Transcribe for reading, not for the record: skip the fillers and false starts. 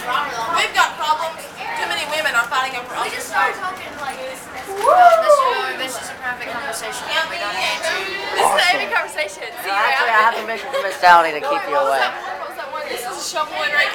We've got problems. Too many women are fighting over us. We just started talking like this. This is a private conversation. We don't need to. This is an Amy conversation. See you Actually, I out. have permission from Miss Downey to keep you away. What was that one? This is a shovel and rake.